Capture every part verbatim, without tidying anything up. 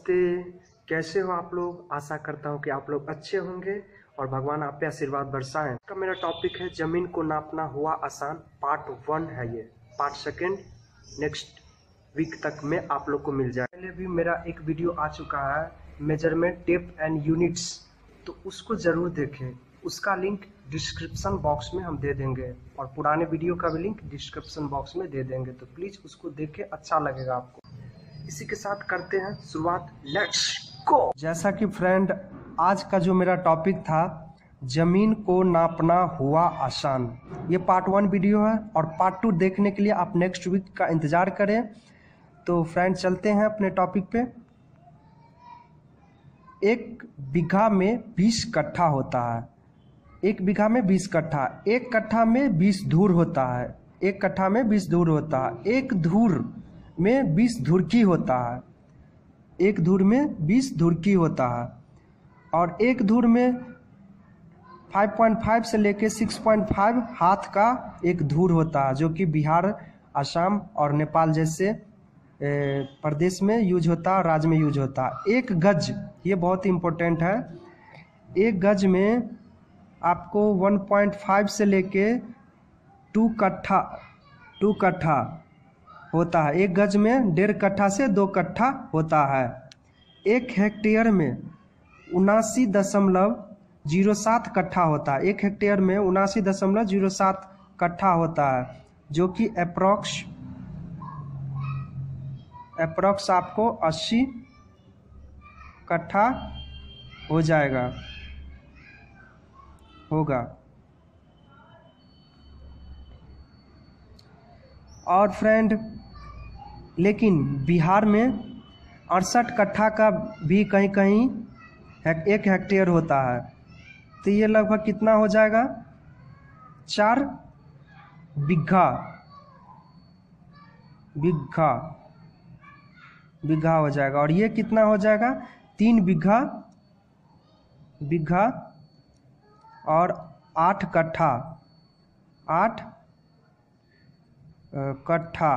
नमस्ते, कैसे हो आप लोग। आशा करता हूँ कि आप लोग अच्छे होंगे और भगवान आप पे आशीर्वाद बरसाएं। का मेरा टॉपिक है जमीन को नापना हुआ आसान, पार्ट वन है ये। पार्ट सेकंड नेक्स्ट वीक तक में आप लोग को मिल जाए। पहले भी मेरा एक वीडियो आ चुका है मेजरमेंट टेप एंड यूनिट्स, तो उसको ज़रूर देखें। उसका लिंक डिस्क्रिप्शन बॉक्स में हम दे देंगे और पुराने वीडियो का भी लिंक डिस्क्रिप्शन बॉक्स में दे देंगे, तो प्लीज़ उसको देखें, अच्छा लगेगा आपको। इसी के साथ करते हैं शुरुआत, लेट्स गो। जैसा कि फ्रेंड आज का जो मेरा टॉपिक था जमीन को नापना हुआ आसान, ये पार्ट वन वीडियो है और पार्ट टू देखने के लिए आप नेक्स्ट वीक का इंतज़ार करें। तो फ्रेंड चलते हैं अपने टॉपिक पे। एक बीघा में बीस कट्ठा होता है। एक बीघा में बीस कट्ठा, एक कट्ठा में बीस धूर होता है। एक कट्ठा में बीस धूर होता है। एक धूर में बीस धुरकी होता है। एक धूर में बीस धुरकी होता है और एक धूर में पाँच पॉइंट पाँच से लेके छह पॉइंट पाँच हाथ का एक धूर होता है, जो कि बिहार, असम और नेपाल जैसे प्रदेश में यूज होता है, राज्य में यूज होता है। एक गज, ये बहुत इम्पोर्टेंट है, एक गज में आपको एक पॉइंट पाँच से लेके टू कट्ठा टू कट्ठा होता है। एक गज में डेढ़ कट्ठा से दो कट्ठा होता है। एक हेक्टेयर में उनासी दशमलव जीरो सात कट्ठा होता है। एक हेक्टेयर में उनासी दशमलव जीरो सात कट्ठा होता है, जो कि अप्रॉक्स अप्रॉक्स आपको अस्सी कट्ठा हो जाएगा होगा। और फ्रेंड लेकिन बिहार में अड़सठ कट्ठा का भी कहीं कहीं एक हेक्टेयर होता है। तो ये लगभग कितना हो जाएगा, चार बीघा बीघा बीघा हो जाएगा। और ये कितना हो जाएगा, तीन बीघा बीघा और आठ कट्ठा आठ कट्ठा,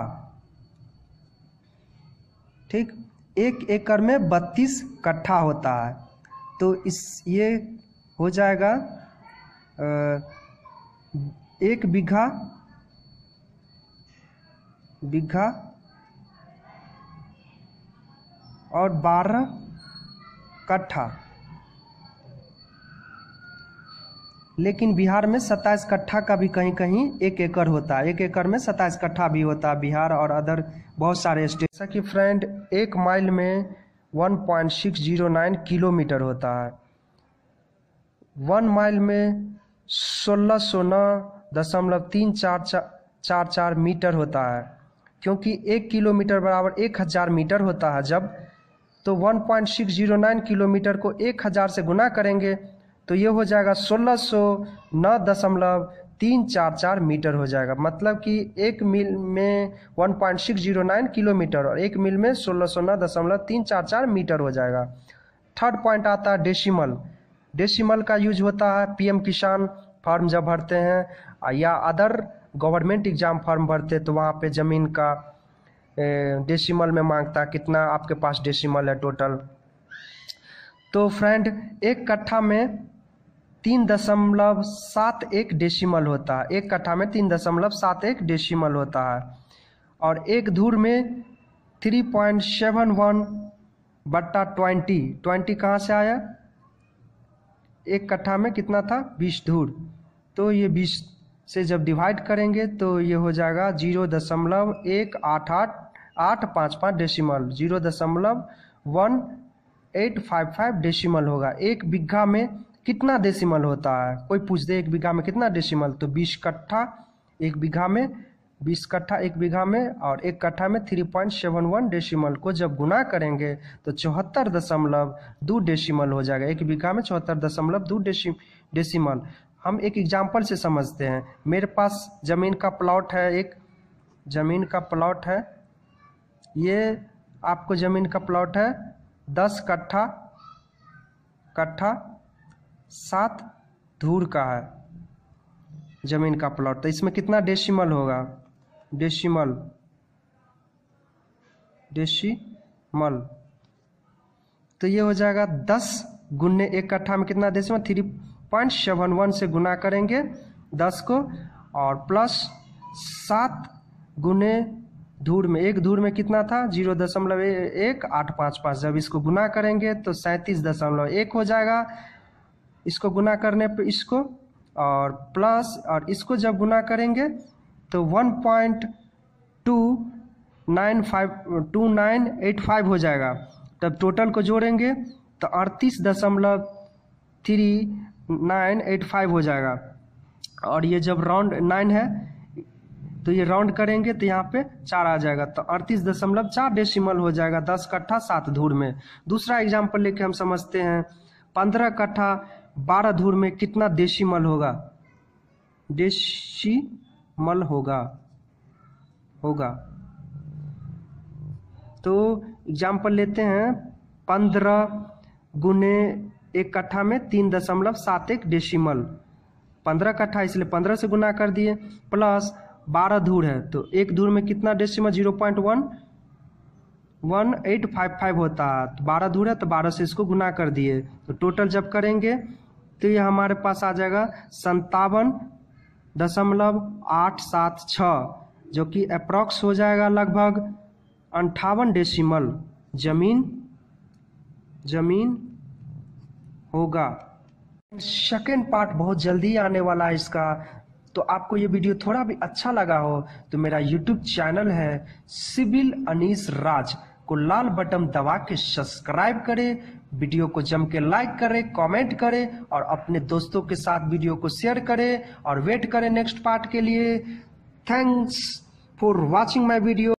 ठीक। एक एकड़ में बत्तीस कट्ठा होता है। तो इस ये हो जाएगा एक बीघा बीघा और बारह कट्ठा। लेकिन बिहार में सत्ताईस कट्ठा का भी कहीं कहीं एक एकड़ होता है। एक एकड़ में सत्ताईस कट्ठा भी होता है बिहार और अदर बहुत सारे स्टेट। जैसा कि फ्रेंड एक माइल में एक पॉइंट छह शून्य नौ किलोमीटर होता है। वन माइल में सोलह सौ नौ दशमलव तीन चार चार चार मीटर होता है, क्योंकि एक किलोमीटर बराबर एक हज़ार मीटर होता है। जब तो एक पॉइंट छह शून्य नौ किलोमीटर को एक हज़ार से गुना करेंगे तो ये हो जाएगा सोलह सौ नौ दशमलव तीन चार चार मीटर हो जाएगा। मतलब कि एक मील में एक पॉइंट छह शून्य नौ किलोमीटर और एक मील में सोलह सौ नौ दशमलव तीन चार चार मीटर हो जाएगा। थर्ड पॉइंट आता है डेसिमल। डेसिमल का यूज होता है पीएम किसान फॉर्म जब भरते हैं या अदर गवर्नमेंट एग्जाम फॉर्म भरते हैं, तो वहाँ पे ज़मीन का डेसिमल में मांगता है कितना आपके पास डेसिमल है टोटल। तो फ्रेंड एक कट्ठा में तीन दशमलव सात एक डेसिमल होता है। एक कट्ठा में तीन दशमलव सात एक डेसिमल होता है। और एक धूर में थ्री पॉइंट सेवन वन बट्टा ट्वेंटी ट्वेंटी कहाँ से आया, एक कट्ठा में कितना था, बीस धूर। तो ये बीस से जब डिवाइड करेंगे तो ये हो जाएगा जीरो दशमलव एक आठ आठ आठ पाँच पाँच डेसिमल, जीरो दशमलव one eight five five decimal होगा। एक बीघा में कितना डेसिमल होता है, कोई पूछ दे एक बीघा में कितना डेसिमल, तो बीस कट्ठा एक बीघा में, बीस कट्ठा एक बीघा में और एक कट्ठा में तीन पॉइंट सात एक डेसिमल को जब गुना करेंगे तो चौहत्तर दशमलव दो डेसिमल हो जाएगा। एक बीघा में चौहत्तर दशमलव दो डेसिमल। हम एक एग्जाम्पल से समझते हैं। मेरे पास ज़मीन का प्लॉट है, एक ज़मीन का प्लॉट है, ये आपको ज़मीन का प्लॉट है दस कट्ठा कट्ठा सात धूर का है ज़मीन का प्लॉट। तो इसमें कितना डेसिमल होगा, डेसिमल डेसिमल तो ये हो जाएगा दस गुने एक कट्ठा में कितना decimal, three point seven one से गुना करेंगे दस को, और प्लस सात गुने धूर में, एक धूर में कितना था जीरो दशमलव एक आठ पाँच पाँच, जब इसको गुना करेंगे तो सैंतीस दशमलव एक हो जाएगा। इसको गुना करने पे इसको और प्लस और इसको जब गुना करेंगे तो one point two nine five two nine eight five हो जाएगा। तब टोटल को जोड़ेंगे तो अड़तीस दशमलव थ्री नाइन एट फाइव हो जाएगा। और ये जब राउंड नाइन है तो ये राउंड करेंगे तो यहाँ पे चार आ जाएगा, तो अड़तीस दशमलव चार डेसिमल हो जाएगा दस कट्ठा सात धूर में। दूसरा एग्जाम्पल लेके हम समझते हैं, पंद्रह कट्ठा बारह धूर में कितना डेसिमल होगा, डेसिमल होगा होगा तो एग्जाम्पल लेते हैं, पंद्रह गुने एक कट्ठा में तीन दशमलव सात एक डेसिमल, पंद्रह कट्ठा इसलिए पंद्रह से गुना कर दिए, प्लस बारह धूर है तो एक धूर में कितना decimal zero point one one eight five five होता है, तो बारह धूर है तो बारह से इसको गुना कर दिए, तो टोटल जब करेंगे तो ये हमारे पास आ जाएगा संतावन दशमलव आठ सात छः, जो कि अप्रॉक्स हो जाएगा लगभग अंठावन डेसिमल जमीन जमीन होगा। सेकेंड पार्ट बहुत जल्दी आने वाला है इसका, तो आपको ये वीडियो थोड़ा भी अच्छा लगा हो तो मेरा यूट्यूब चैनल है सिविल अनीस राज को लाल बटन दबा के सब्सक्राइब करें, वीडियो को जम के लाइक करें, कमेंट करें और अपने दोस्तों के साथ वीडियो को शेयर करें और वेट करें नेक्स्ट पार्ट के लिए। Thanks for watching my video.